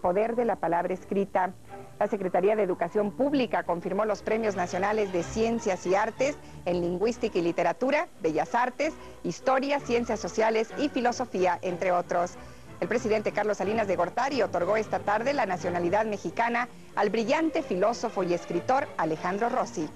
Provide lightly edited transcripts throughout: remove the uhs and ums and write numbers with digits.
poder de la palabra escrita. La Secretaría de Educación Pública confirmó los premios nacionales de Ciencias y Artes en Lingüística y Literatura, Bellas Artes, Historia, Ciencias Sociales y Filosofía, entre otros. El presidente Carlos Salinas de Gortari otorgó esta tarde la nacionalidad mexicana al brillante filósofo y escritor Alejandro Rossi.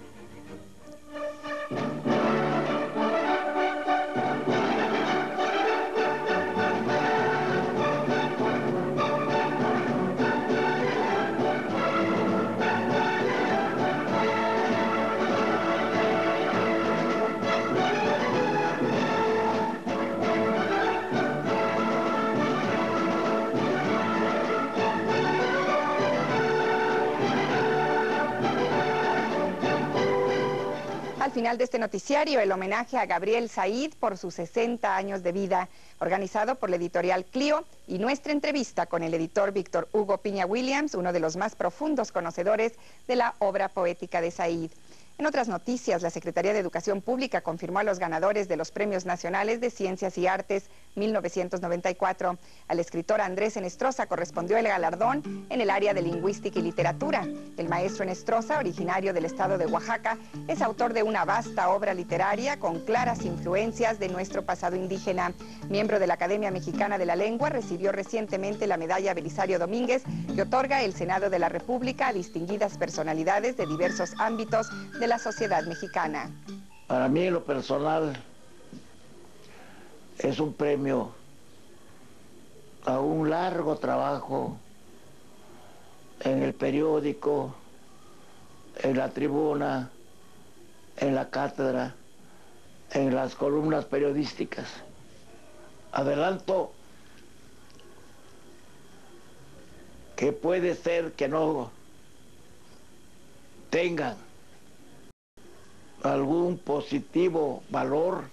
Al final de este noticiario, el homenaje a Gabriel Said por sus 60 años de vida, organizado por la editorial Clio, y nuestra entrevista con el editor Víctor Hugo Piña Williams, uno de los más profundos conocedores de la obra poética de Said. En otras noticias, la Secretaría de Educación Pública confirmó a los ganadores de los Premios Nacionales de Ciencias y Artes 1994. Al escritor Andrés Enestrosa correspondió el galardón en el área de Lingüística y Literatura. El maestro Enestrosa, originario del estado de Oaxaca, es autor de una vasta obra literaria con claras influencias de nuestro pasado indígena. Miembro de la Academia Mexicana de la Lengua, recibió recientemente la medalla Belisario Domínguez, que otorga el Senado de la República a distinguidas personalidades de diversos ámbitos de la sociedad mexicana. Para mí, en lo personal, es un premio a un largo trabajo en el periódico, en la tribuna, en la cátedra, en las columnas periodísticas. Adelanto que puede ser que no tengan algún positivo valor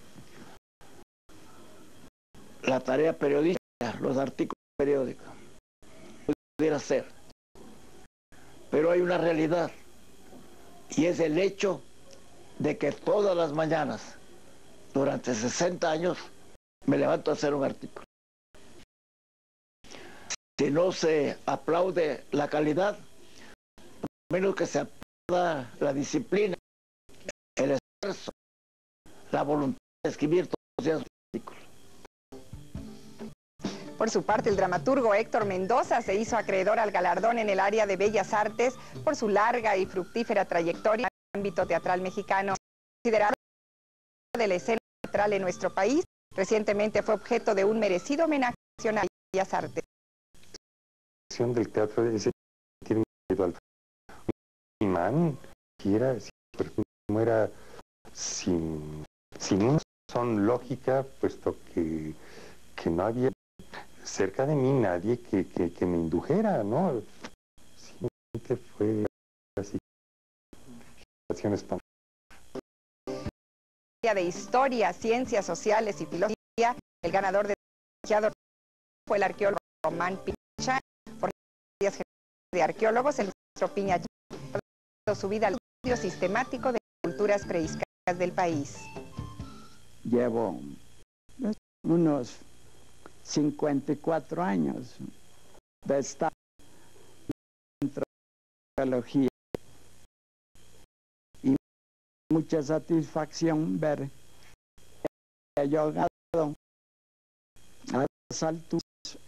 la tarea periodística, los artículos periódicos, pudiera ser, pero hay una realidad, y es el hecho de que todas las mañanas durante 60 años me levanto a hacer un artículo. Si no se aplaude la calidad, a menos que se aplauda la disciplina, el esfuerzo, la voluntad de escribir todos los días artículos. Por su parte, el dramaturgo Héctor Mendoza se hizo acreedor al galardón en el área de Bellas Artes por su larga y fructífera trayectoria en el ámbito teatral mexicano. Considerado de la escena teatral en nuestro país, recientemente fue objeto de un merecido homenaje nacional a Bellas Artes. La del teatro ese tiene un imán, como era sin una razón lógica, puesto que no había cerca de mí nadie que me indujera, ¿no? Simplemente fue así. De Historia, Ciencias Sociales y Filosofía, el ganador fue el arqueólogo Román Piña. Por días de arqueólogos, el maestro Piña ha su vida al estudio sistemático de culturas prehispánicas del país. Llevo unos 54 años de estar en antropología y mucha satisfacción ver que he llegado a las alturas.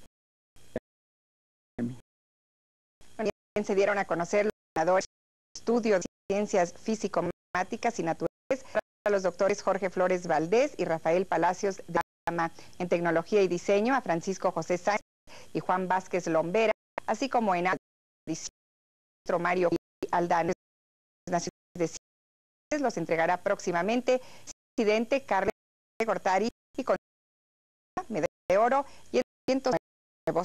También se dieron a conocer los ganadores de estudios de ciencias físico-matemáticas y naturales a los doctores Jorge Flores Valdés y Rafael Palacios de Gama, en tecnología y diseño a Francisco José Sáenz y Juan Vázquez Lombera, así como en edición Mario Aldana. Nacionales de Ciencias los entregará próximamente el presidente Carlos Gortari y con medalla de oro y cientos de nuevos.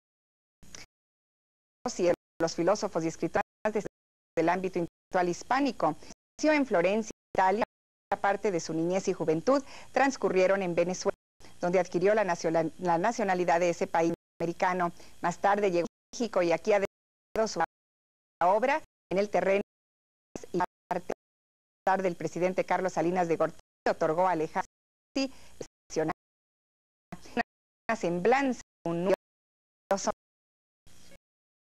Y los filósofos y escritores del ámbito intelectual hispánico. Nació en Florencia, Italia. Parte de su niñez y juventud transcurrieron en Venezuela, donde adquirió la nacionalidad de ese país americano. Más tarde llegó a México y aquí ha desarrollado su obra en el terreno y parte del presidente Carlos Salinas de Gortari otorgó a Alejandro Rossi una semblanza, un nuevo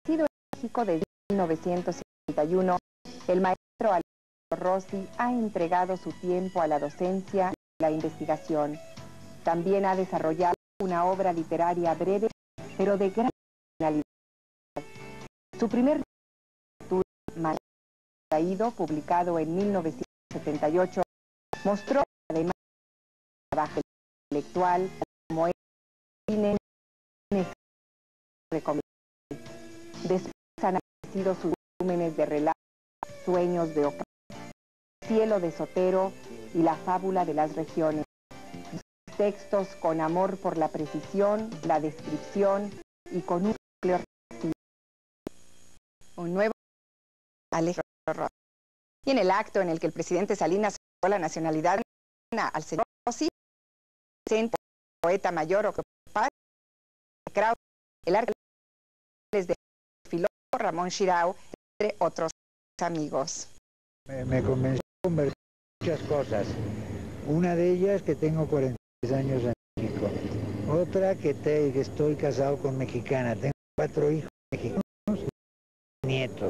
Nacido en México desde 1951, el maestro Alberto Rossi ha entregado su tiempo a la docencia y la investigación. También ha desarrollado una obra literaria breve, pero de gran finalidad. Su primer libro, Traído, publicado en 1978, mostró además el trabajo intelectual como cine recomendable. Después han aparecido sus volúmenes de relatos, Sueños de Oca, Cielo de Sotero y La Fábula de las Regiones. Sus textos con amor por la precisión, la descripción y con un núcleo reflexivo. Un nuevo Alejandro Rossi. Y en el acto en el que el presidente Salinas otorgó la nacionalidad al señor Rossi, el poeta mayor Octavio Paz, el arquitecto de filósofo Ramón Shirao, entre otros amigos. Me convenció de muchas cosas. Una de ellas que tengo 46 años en México. Otra que estoy casado con mexicana. Tengo 4 hijos mexicanos y nietos.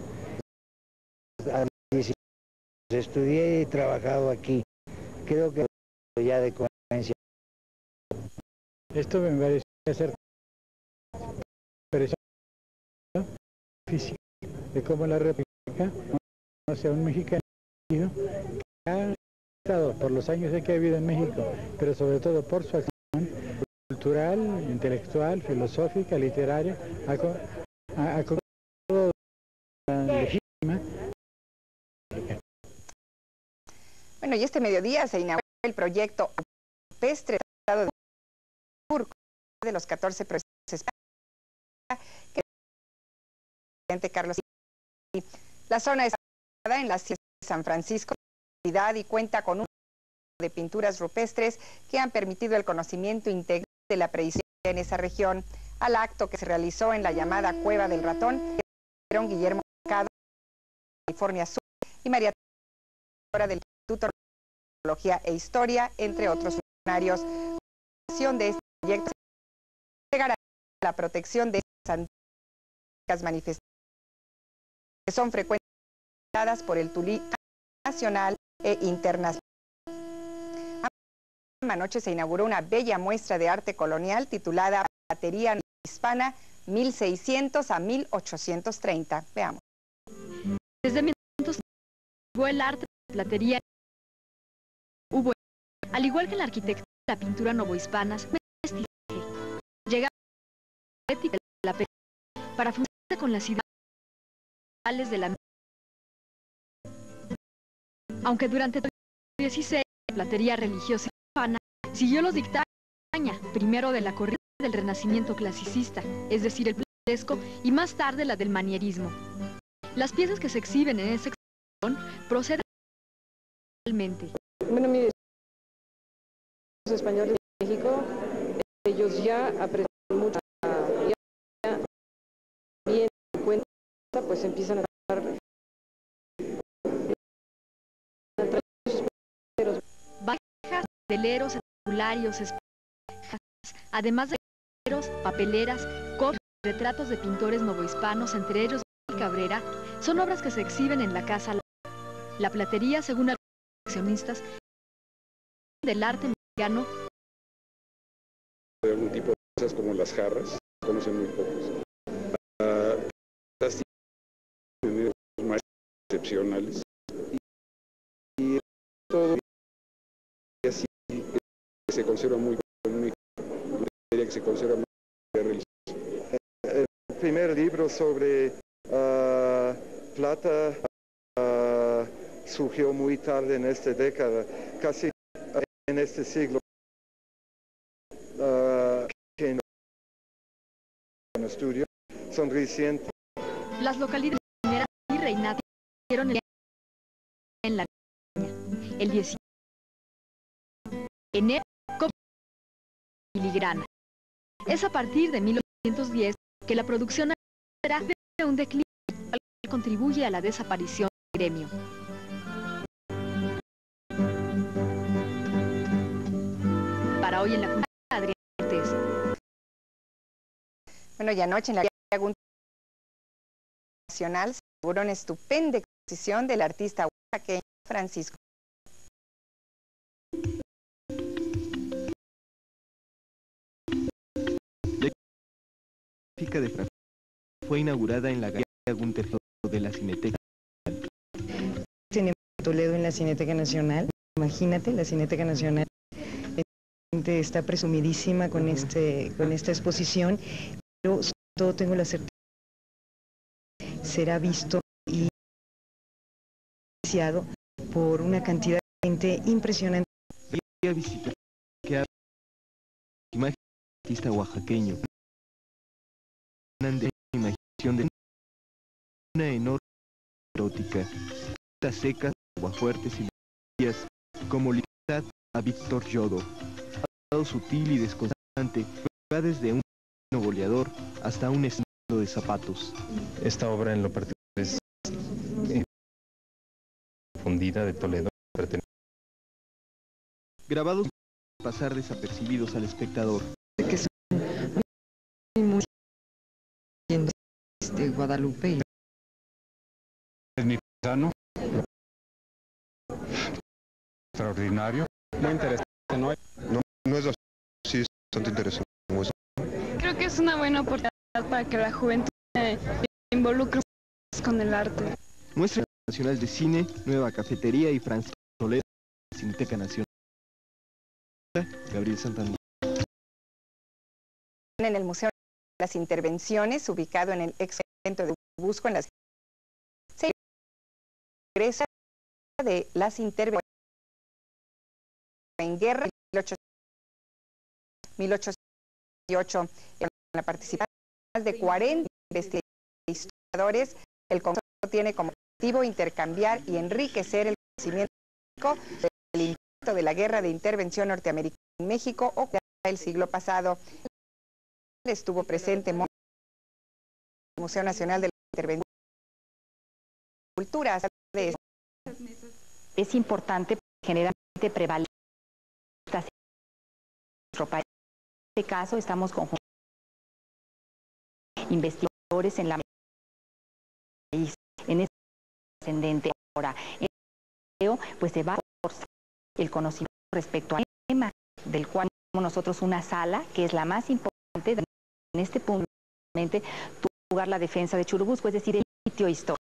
A los 16 estudié y he trabajado aquí. Creo que ya de conveniencia. Esto me pareció ser física de cómo la República, no sea un mexicano que ha estado por los años que ha vivido en México, pero sobre todo por su acción cultural, intelectual, filosófica, literaria, ha conquistado la legítima. Bueno, y este mediodía se inauguró el proyecto Rupestre Tratado de los 14 procesos que el presidente Carlos. La zona está en la ciudad de San Francisco y cuenta con un de pinturas rupestres que han permitido el conocimiento integral de la prehistoria en esa región. Al acto que se realizó en la llamada Cueva del Ratón, Guillermo Mercado, California Sur, y María del Instituto de Antropología e Historia, entre otros funcionarios. La realización de este proyecto llegará a la protección de estas antiguas manifestaciones que son frecuentes por el Tulí nacional e internacional. Anoche se inauguró una bella muestra de arte colonial titulada Platería Hispana 1600 a 1830. Veamos. Desde 1900 llegó el arte de platería. Hubo, al igual que la arquitectura y la pintura novohispanas, llegaba la ética de la platería para funcionar con las ideas de la. Aunque durante el siglo XVI la platería religiosa hispana siguió los dictados de España, primero de la corriente del Renacimiento clasicista, es decir, el plateresco, y más tarde la del manierismo. Las piezas que se exhiben en esta exposición proceden realmente. Bueno, mire, los españoles de México, ellos ya aprenden mucho, ya bien en cuenta, pues empiezan a dar valijas, teleros, escularios, además de papeleras, copias y retratos de pintores novohispanos, entre ellos Cabrera, son obras que se exhiben en la Casa. La platería, según algunos coleccionistas, del arte mexicano. De algún tipo de cosas como las jarras, conocen muy pocos. Las tienen más excepcionales y todo así que se conserva muy que se conserva muy religioso. El primer libro sobre plata surgió muy tarde en esta década, casi en este siglo. Que en estudio son recientes. Las localidades mineras y Reinato hicieron en la el 19 enero filigrana. Es a partir de 1910 que la producción será de un declive que contribuye a la desaparición del gremio. Para hoy en la Junta, Adrián Cortés. Bueno, y anoche en la nacional se inauguró una estupenda exposición del artista oaxaqueño Francisco. La Cineteca de Francisco fue inaugurada en la Galería Gunter de la Cineteca. Tenemos Toledo en la Cineteca Nacional. Imagínate, la Cineteca Nacional está presumidísima con esta exposición, pero sobre todo tengo la certeza que será visto y apreciado por una cantidad de gente impresionante. Voy a visitar que hay imagen del artista oaxaqueño, una imaginación de una enorme erótica, secas, aguafuertes y días, como libertad a Víctor Yodo. Sutil y desconcertante, va desde un goleador hasta un estilo de zapatos. Esta obra en lo particular es fundida de Toledo. Grabados para pasar desapercibidos al espectador. Que son muy Guadalupe. Es mi paisano. Extraordinario. Muy interesante, ¿no? No es así, es bastante interesante. Creo que es una buena oportunidad para que la juventud se involucre más con el arte. Muestra Nacional de Cine, Nueva Cafetería y Francisco Toledo, Cineteca Nacional. Gabriel Santander. En el Museo de las Intervenciones, ubicado en el ex centro de Busco, en las se ingresa de las intervenciones en guerra 1808, con la participación de más de 40 investigadores. El Congreso tiene como objetivo intercambiar y enriquecer el conocimiento del impacto de la guerra de intervención norteamericana en México o el siglo pasado. Estuvo presente en el Museo Nacional de la Intervención y Cultura. Es importante porque generalmente prevalece en nuestro país. En este caso estamos con investigadores en la país, en este ascendente. Ahora, en el museo, pues se va a reforzar el conocimiento respecto al tema, del cual tenemos nosotros una sala que es la más importante en este punto, jugar la defensa de Churubusco, es decir, el sitio histórico.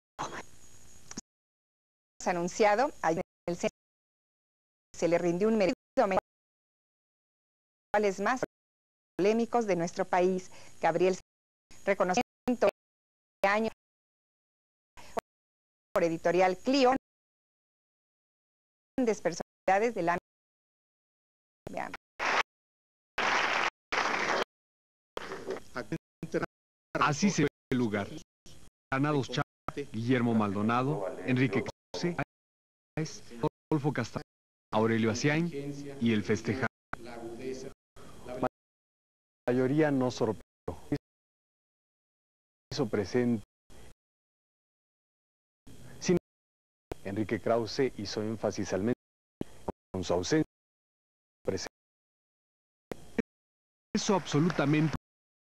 Anunciado, en el centro se le rindió un merecido homenaje a los más polémicos de nuestro país, Gabriel, reconocimiento de año por Editorial Clio, grandes personalidades del ámbito. Así se ve el lugar. Granados Chapa, Guillermo Maldonado, Enrique Krause, Adolfo Castaño, Aurelio Asiain y el festejado. La mayoría no sorprendió. Hizo presente. Sin embargo, Enrique Krause hizo énfasis al menos con su ausencia presente. Eso absolutamente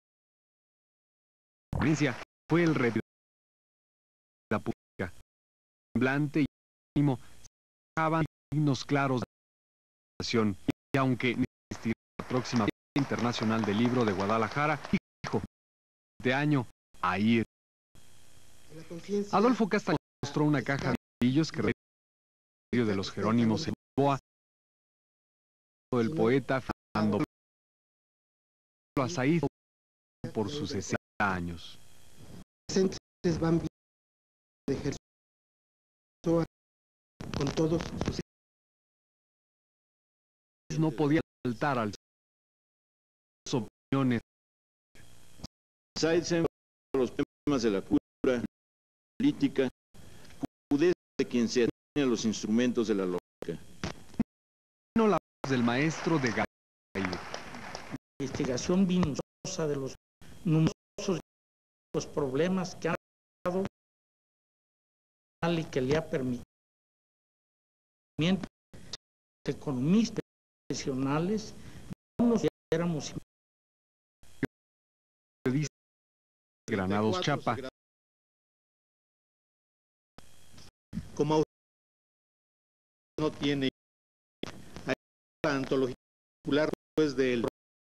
fue el rey de la pública. Semblante y ánimo dejaban signos claros de la nación, y aunque existirá la próxima Feria Internacional del Libro de Guadalajara, dijo, este año, ahí es. Adolfo Castañón mostró una caja de ladrillos que medio de los Jerónimos en Lisboa, del poeta Fernando Azaíz por sus 60 años. Van bien de ejercicio con todos sus... No podía faltar al sus opiniones. Sáenz los temas de la cultura, política, pudez de quien se atiene a los instrumentos de la lógica. No la voz del maestro de Galileo. Investigación minuciosa de los numerosos problemas que han dado y que le ha permitido economistas profesionales nos éramos Granados Chapa como autor no tiene. Hay una antología popular después del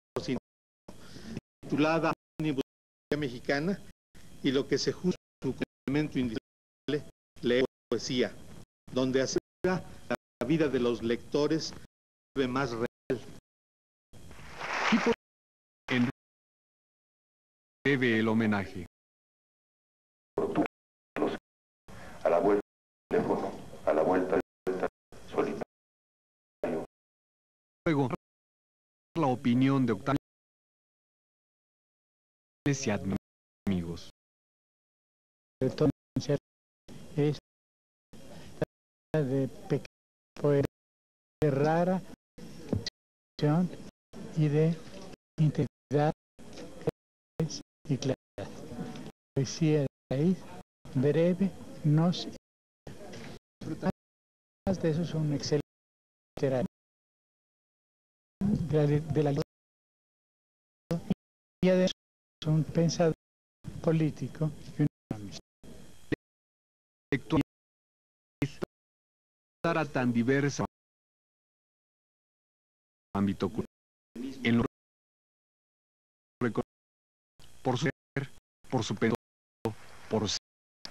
titulada Ómnibus Mexicana, y lo que se juzga su complemento indispensable, leer poesía, donde asegura la vida de los lectores más real. En debe el homenaje. A la vuelta del teléfono, a la vuelta del solitario. Luego, la opinión de Octavio y amigos. Entonces, es de pequeña poesía rara y de integridad y claridad. Poesía de raíz, breve, no sé. Además de eso es un excelente literario de la y además es un pensador político y un economista. Estar tan diversa ámbito cultural en lo por su ser, por su pensamiento, por ser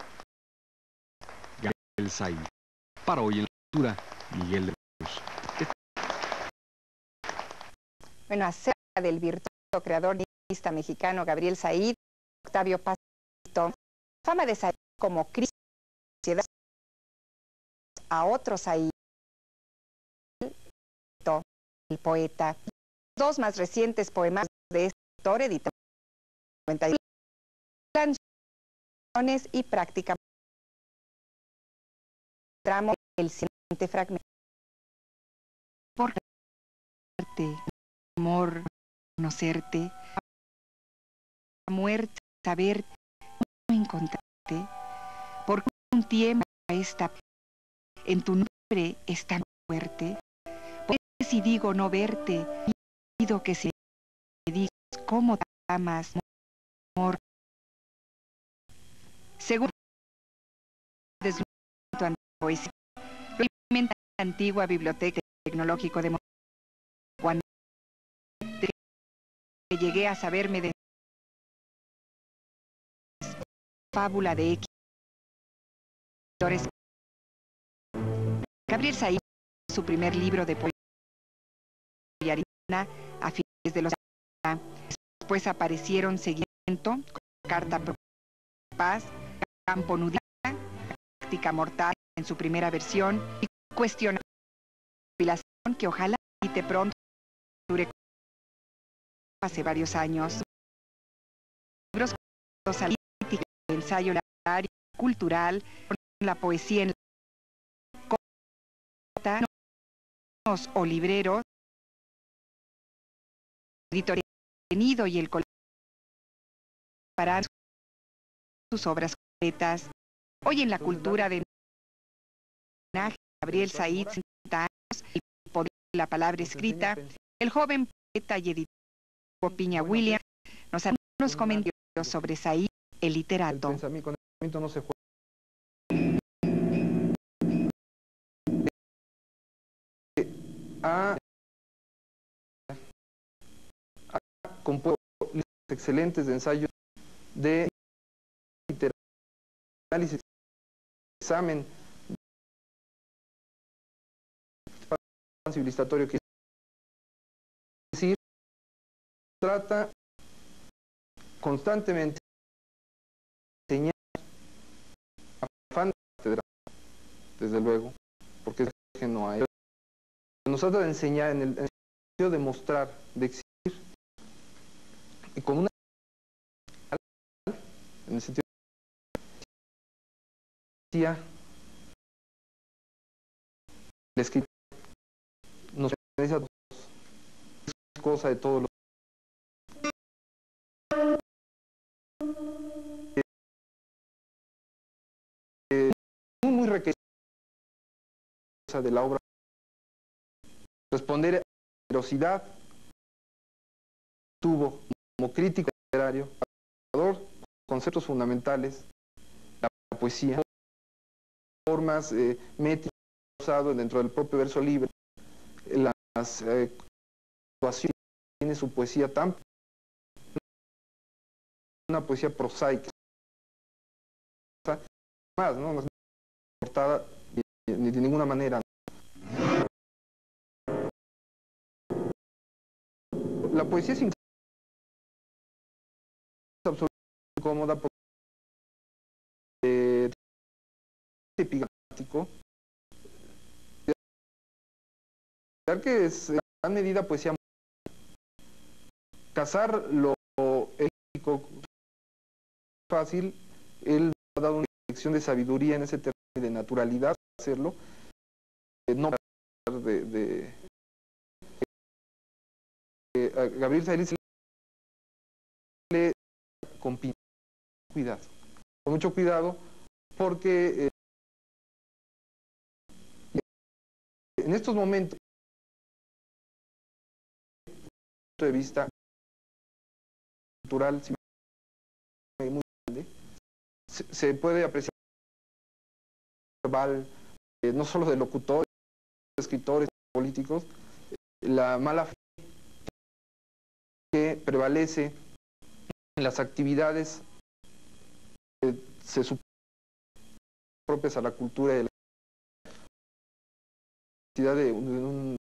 Gabriel Said. Para hoy en la lectura, Miguel de Cruz. Bueno, acerca del virtuoso creador guionista mexicano Gabriel Said, Octavio Paz, fama de Said como crítico de sociedad a otro Said, el poeta. Dos más recientes poemas de este autor editados en 91 canciones y prácticamente tramo el siguiente fragmento. Por verte, amor, conocerte, muerte, saberte, no encontrarte, porque un tiempo está en tu nombre está fuerte, porque si digo no verte, pido que si me digas cómo te amas, amor. Según deslumbra poesía, la antigua biblioteca tecnológico de cuando llegué a saberme de fábula de X. Gabriel Said, su primer libro de poesía a fines de los años. Después aparecieron Seguimiento, Carta Pro Paz, Campo Nudista, Práctica Mortal en su primera versión y Cuestión que ojalá te pronto dure hace varios años. Libros analíticos, ensayo literario, cultural, la poesía en o libreros, editorial Tenido y el colegio para sus obras completas. Hoy en la cultura de homenaje a Gabriel Said, 60 años, el poder de la palabra escrita, el joven poeta y editor Piña Williams nos hará unos comentarios sobre Said, el literato. El pensamiento no se juega. Ha compuesto excelentes de ensayos de análisis, examen civilizatorio, que es decir, trata constantemente de enseñar afán de desde luego, porque es que no hay. Nos trata de enseñar en el sentido de mostrar, de exhibir, y con una en el sentido de la escritura nos pertenece a todos, es cosa de todos los muy requerida de la obra. Responder a la generosidad tuvo como crítico literario conceptos fundamentales, la poesía, formas métricas usado dentro del propio verso libre, las situaciones, tiene su poesía tan una poesía prosaica más, ¿no? No es cortada ni de ninguna manera. La poesía es absolutamente incómoda porque epigramático, que es en gran medida poesía. Cazar lo épico fácil, él ha dado una lección de sabiduría en ese terreno de naturalidad, hacerlo, no a Gabriel Said se le con cuidado, con mucho cuidado, porque en estos momentos, desde el punto de vista cultural muy grande, se puede apreciar verbal, no solo de locutores, escritores, políticos, la mala fe que prevalece en las actividades que se suponen propias a la cultura y a la necesidad de un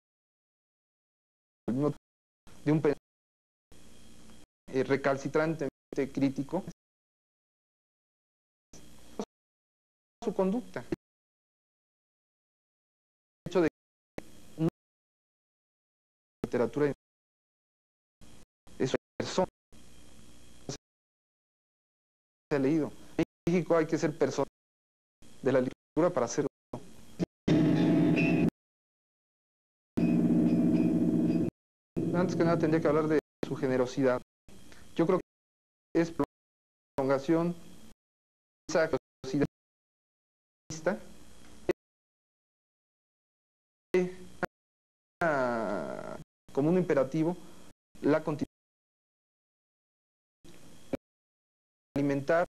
recalcitrantemente crítico su conducta. El hecho de que una literatura es una persona se ha leído. En México hay que ser persona de la literatura para hacerlo. Antes que nada tendría que hablar de su generosidad. Yo creo que es prolongación de esa generosidad como un imperativo la continuidad, alimentar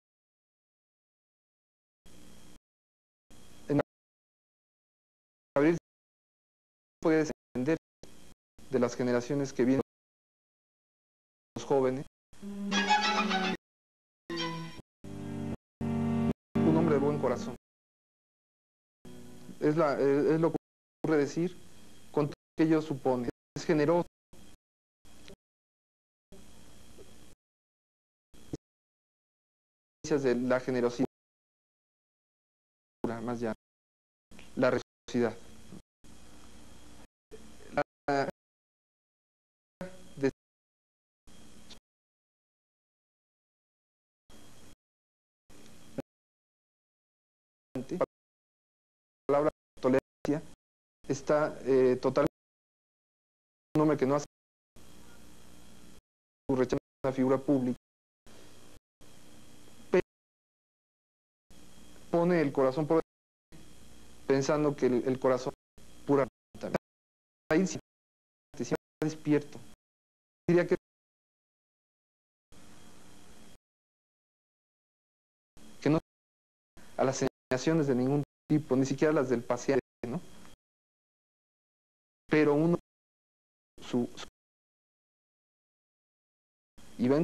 en Gabriel puede descender de las generaciones que vienen, los jóvenes, un hombre de buen corazón. Es lo que ocurre decir con todo lo que ello supone. Es generoso. De la generosidad, más ya la reciprocidad. La palabra tolerancia está totalmente un hombre que no hace su rechazo a una figura pública, pero pone el corazón por pensando que el corazón pura ahí sí está despierto. Diría que no a las señalaciones de ningún tipo, ni siquiera las del paciente, ¿no? Pero uno y ven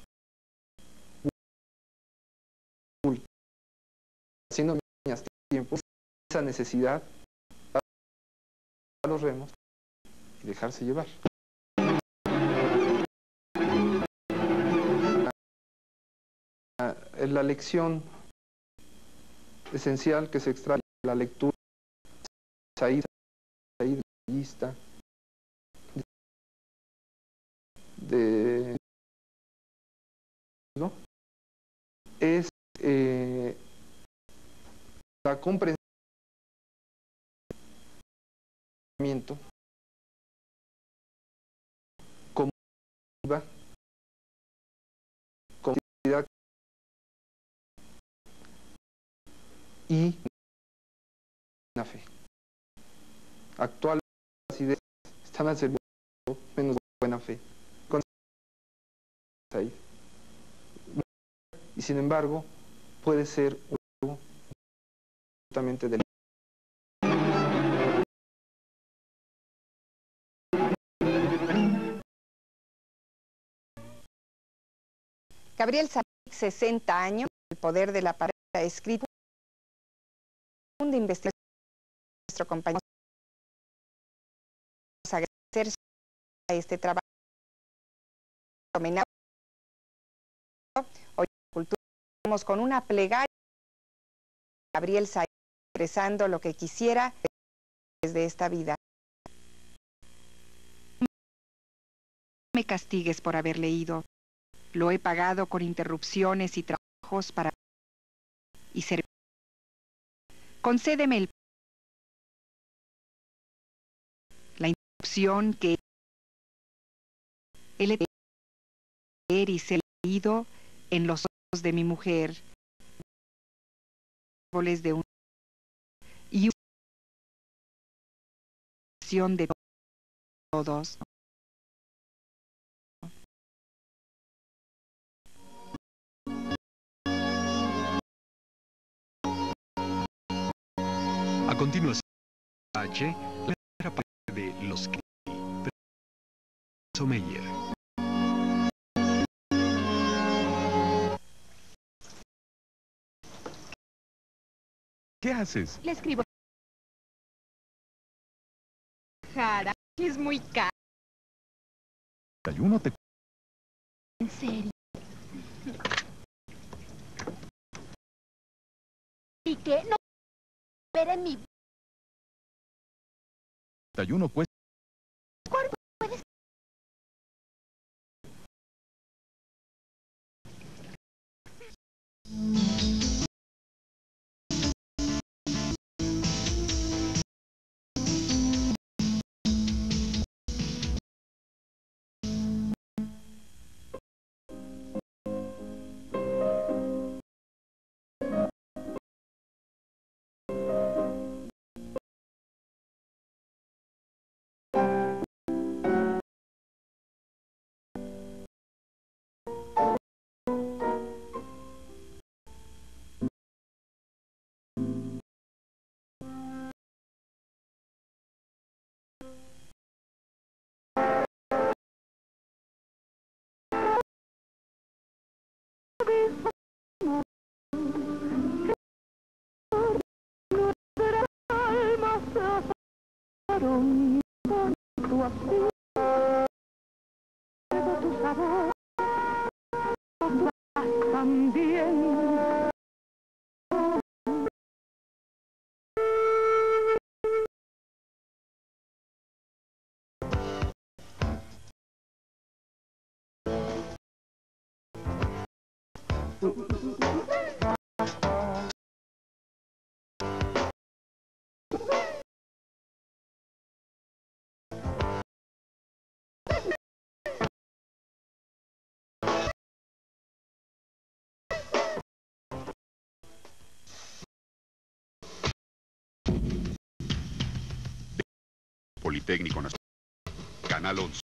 haciendo niñas tiempo esa necesidad a los remos y dejarse llevar. La lección esencial que se extrae de la lectura Said ¿no? Es la comprensión como y la fe. Actual las ideas están al servicio menos buena fe. Y sin embargo puede ser algo absolutamente del Gabriel Said, 60 años, El poder de la pareja, escrito de investigación de nuestro compañero. Agradecer a este trabajo. Hoy culturamos con una plegaria de Gabriel Said, expresando lo que quisiera desde esta vida. No me castigues por haber leído. Lo he pagado con interrupciones y trabajos para y servir. Concédeme la interrupción que he leer y ser leído en los ojos de mi mujer, árboles de un y una de todos. A continuación, H, la primera parte de Los que Meyer. ¿Qué haces? Le escribo. Jara, es muy caro. Ayuno te... En serio. ¿Y qué? No ver en mi... Ayuno cuesta... ¿Cuánto puedes? Politécnico Nacional, Canal 11.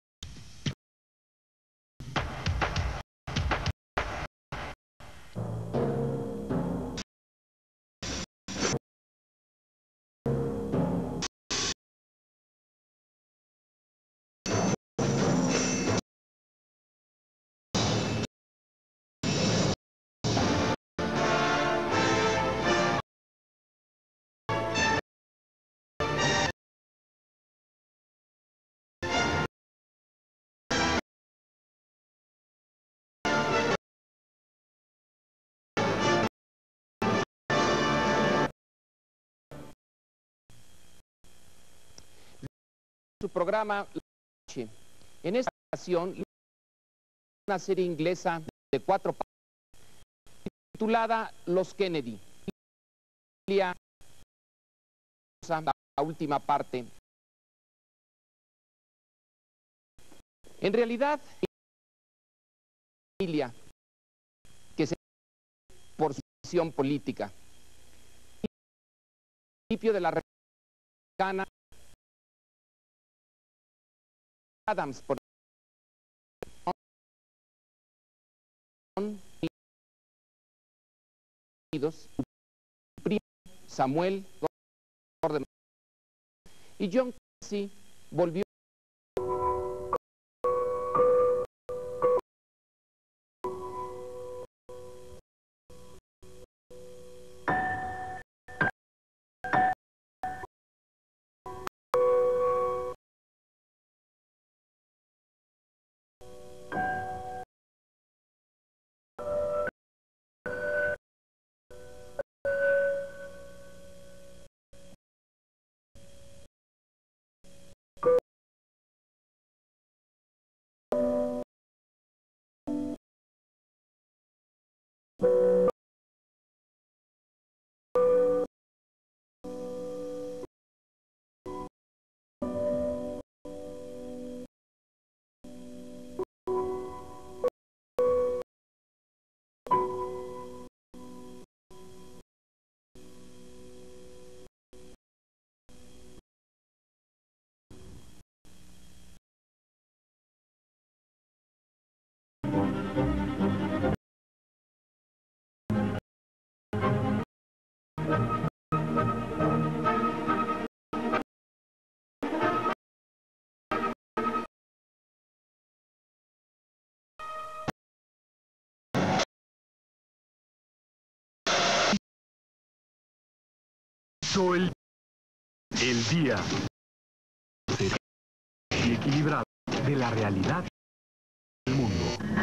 Su programa en esta ocasión una serie inglesa de 4 partes titulada Los Kennedy. La última parte. En realidad, familia que se por su visión política. El principio de la República Adams, por Unidos, primo Samuel Gordon y John Quincy volvió Comenzó el día y equilibrado de la realidad del mundo.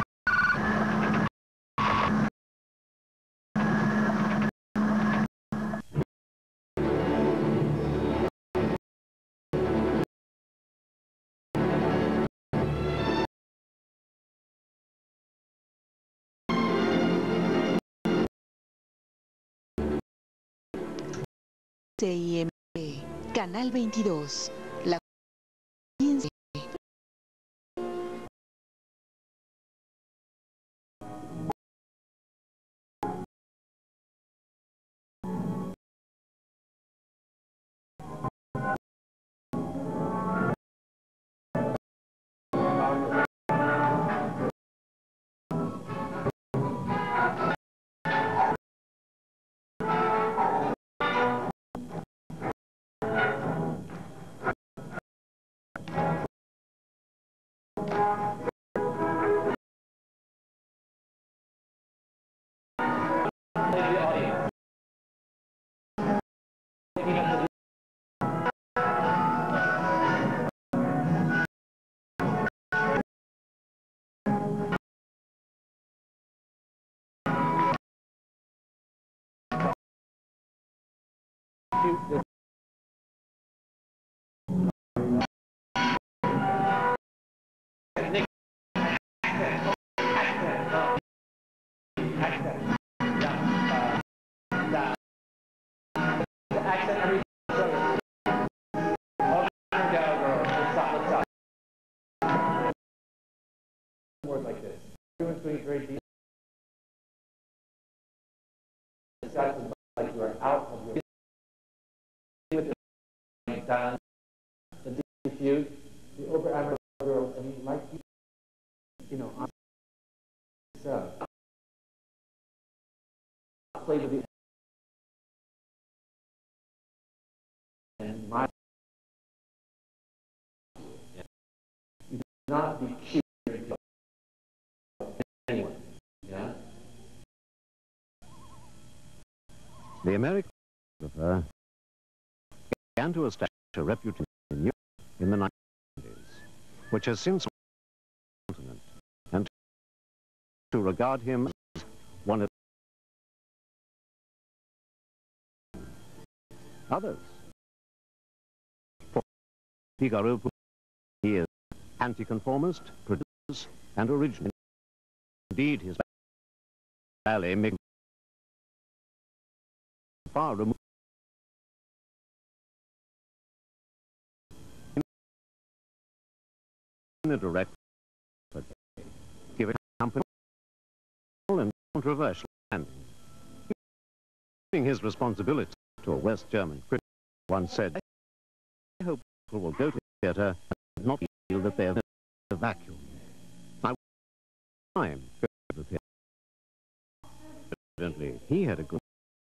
CIMP, Canal 22, la ciencia. Like this. Everyone's doing a great deal. It's like you are out of your with the done, the diffuse, the over girl, and you like on yourself. Play with the and my you do not be cute. The American photographer began to establish a reputation in Europe in the 1990s, which has since on the continent, and to regard him as one of others. For Figaro, he is anti-conformist, producer, and original. Indeed, his ballet makes far removed in a direct but giving company and controversial and giving his responsibility to a West German critic once said, I hope people will go to the theatre and not feel that they're in a vacuum. I time go to the theatre. Evidently, he had a good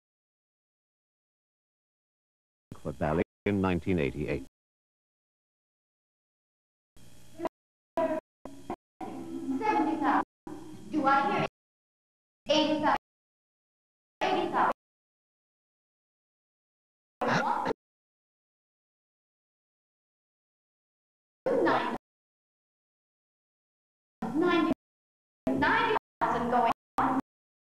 for ballet in 1988. 70,000. Do I hear 80,000? 80,000. 90,000 going on.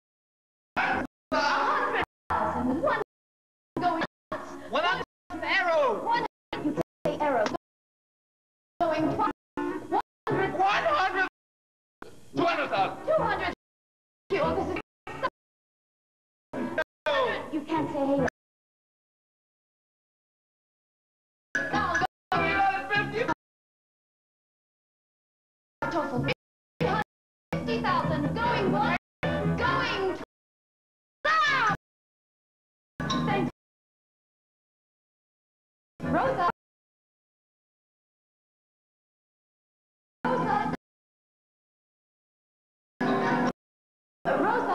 100,000. One going on. 100 arrows. 100. You say arrows. Going 100. 100. 200,000. 200. This is. You can't say hey. Total 50,000 going one, going stop. Thanks. Rosa. Rosa. Rosa.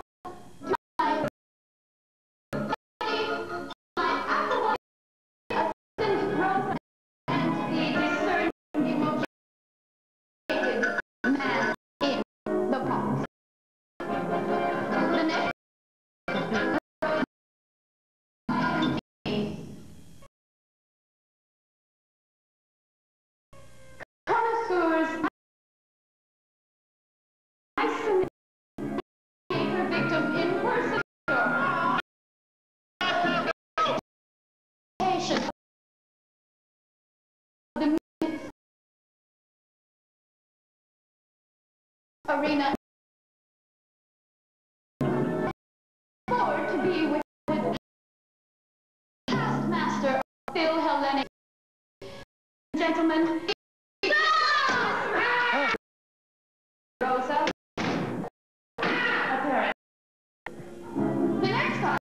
Rosa and the discerning emotion. Man in the box. The next Arena. Forward to be with past master Phil Hellenic. Gentlemen, Rosa. Apparent. The next time.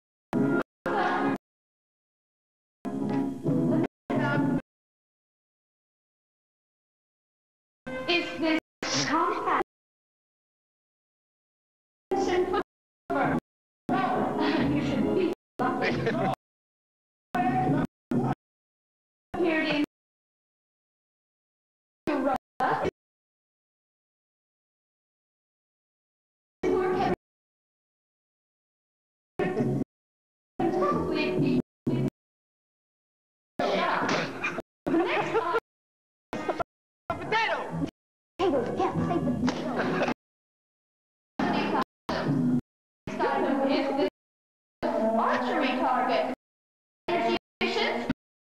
Is this compact? You should be appeared in Potatoes can't save the potato. Next item is the archery target. Energy efficient.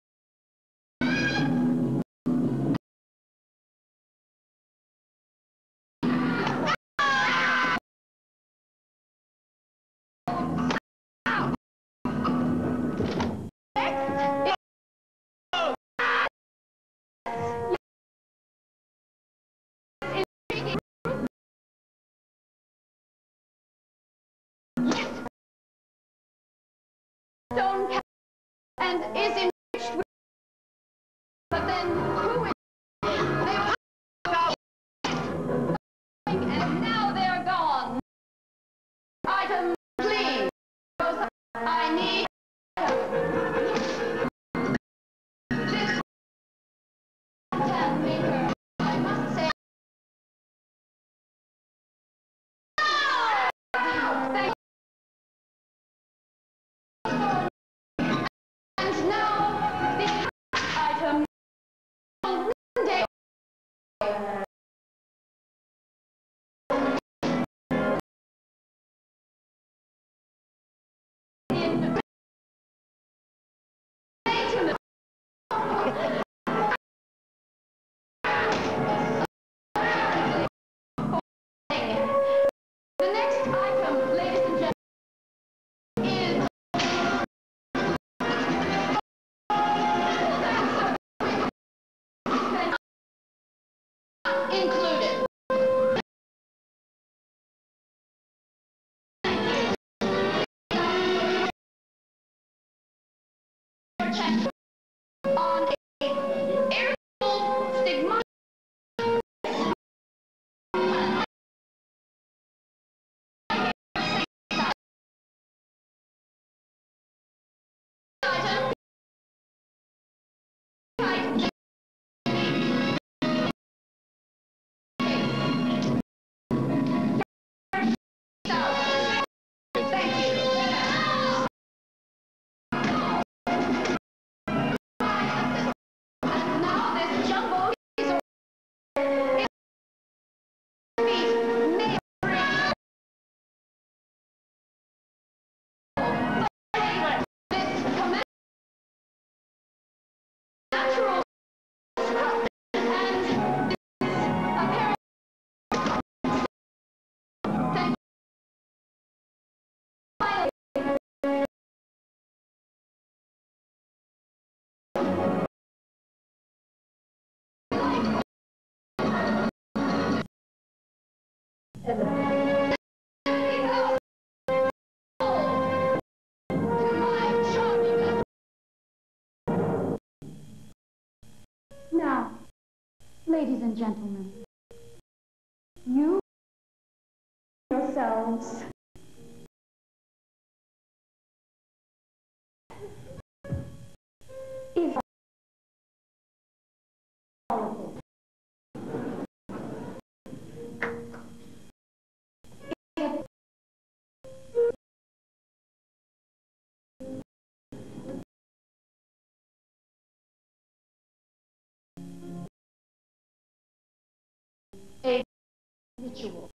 Stone cap and is enriched with, but then who is they were and now they're gone. Item please. I need this can maker. I must say thank and now the item will one day in the next item, ladies and gentlemen, is included. Check on a aerial stigma. Now, ladies and gentlemen, you yourselves if ritual.